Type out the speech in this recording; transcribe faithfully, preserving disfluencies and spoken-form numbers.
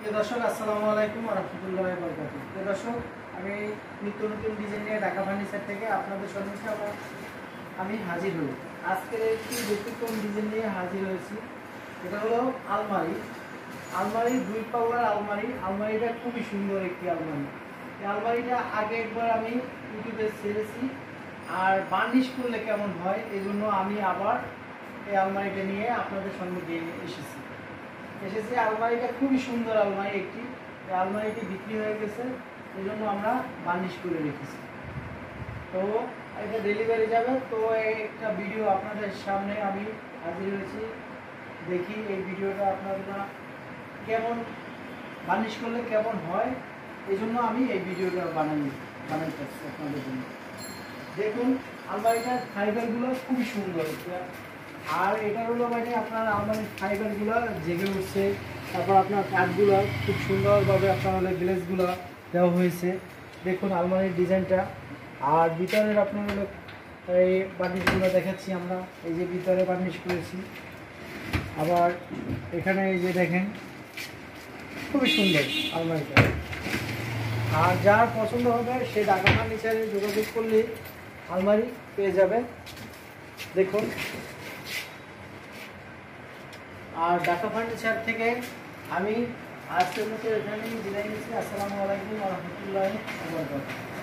দর্শক আসসালামু আলাইকুম ওয়া রাহমাতুল্লাহি ওয়া বারাকাতুহু। দর্শক আমি নিত্য নতুন ডিজাইন নিয়ে ঢাকা ফার্নিচার থেকে আপনাদের সম্মুখে আমি হাজির হই। আজকের একটি ব্যতিক্রম ডিজাইন নিয়ে হাজির হয়েছি। এটা হলো আলমারি। আলমারি দুই পাল্লার আলমারি। আলমারিটা খুবই সুন্দর একটি আলমারি। এই আলমারিটা আগে একবার আমি ইউটিউবে ছেড়েছি, আর বার্নিশ করলে কেমন হয় এই জন্য আমি আবার এই আলমারিটা নিয়ে আপনাদের সম্মুখে এসেছি এসেছি আলমারিটা খুবই সুন্দর আলমারি একটি। এই আলমারিটি বিক্রি হয়ে গেছে, এই জন্য আমরা বার্নিশ করে রেখেছি। তো এটা ডেলিভারি যাবে, তো একটা ভিডিও আপনাদের সামনে আমি হাজির হয়েছি। দেখি এই ভিডিওটা আপনারা কেমন বার্নিশ করলে কেমন হয়, এই জন্য আমি এই ভিডিওটা বানাই বানাইতেছি আপনাদের জন্য। দেখুন আলমারিটার ফাইবারগুলো খুবই সুন্দর, আর এটা হলো মানে আপনার আলমারির ফাইবারগুলো জেগে উঠছে। তারপর আপনার কাঠগুলো খুব সুন্দরভাবে আপনার হলে গ্লেসগুলো দেওয়া হয়েছে। দেখুন আলমারির ডিজাইনটা। আর ভিতরের আপনার হলো এই বার্নিশগুলো দেখাচ্ছি আমরা। এই যে ভিতরে বার্নিশ করেছি, আবার এখানে এই যে দেখেন খুবই সুন্দর আলমারিটা। আর যার পছন্দ হবে সে ঢাকা ফার্নিচারে যোগাযোগ করলে আলমারি পেয়ে যাবে। দেখুন, আর ঢাকা ফার্নিচার থেকে আমি আজকের মতো এখানেই বিদায় নিচ্ছি। আসসালামু আলাইকুম ওয়া রাহমাতুল্লাহি ওয়া বারাকাতুহু।